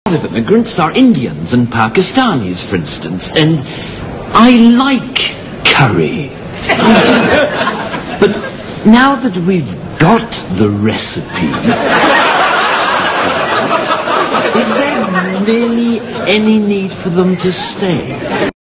of immigrants are Indians and Pakistanis, for instance, and I like curry. I do. But now that we've got the recipe, is there really any need for them to stay?